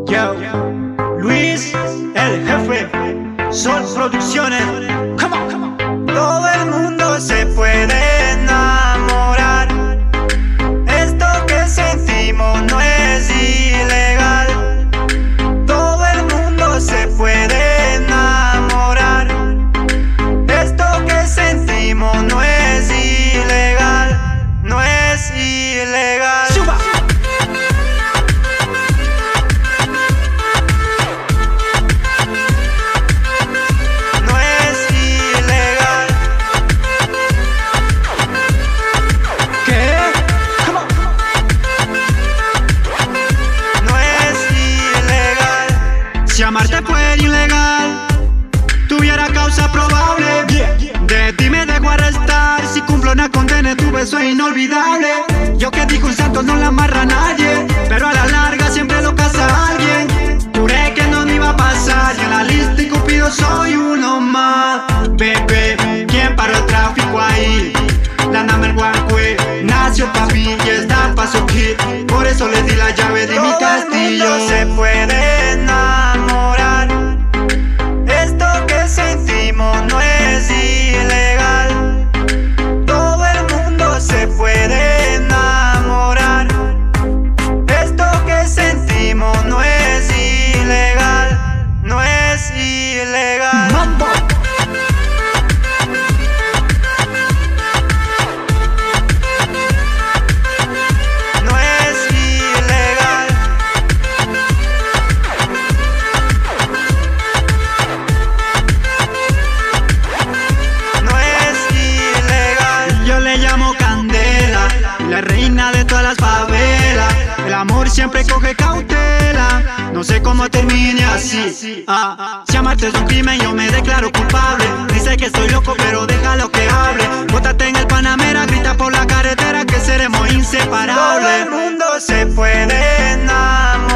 Yo, Luis, el jefe, Sol Producciones. Come on, come on. Todo el mundo se puede enamorar. Esto que sentimos no es ilegal. Todo el mundo se puede enamorar. Esto que sentimos no es ilegal. No es ilegal. ¡Suba! Si amarte fuera ilegal, tuviera causa probable, de ti me dejo arrestar. Si cumplo una condena, tu beso es inolvidable. Yo que dijo un santo no la amarra a nadie, pero a la larga siempre lo casa alguien. Juré que no me iba a pasar, y en la lista y Cupido soy uno más. Bebé, ¿quién paró el tráfico ahí? La number one queen, nació papi y está pa' su kid. Por eso le di la llave de mi castillo. Todo el mundo se puede enamorar. Esto que sentimos no es ilegal. Todo el mundo se puede enamorar. Esto que sentimos no es ilegal. No es ilegal. Mambo. La reina de todas las favelas, el amor siempre coge cautela. No sé cómo termine así. Si amarte es un crimen, yo me declaro culpable. Dice que estoy loco, pero déjalo que hable. Bótate en el Panamera, grita por la carretera que seremos inseparables. Todo el mundo se puede enamorar.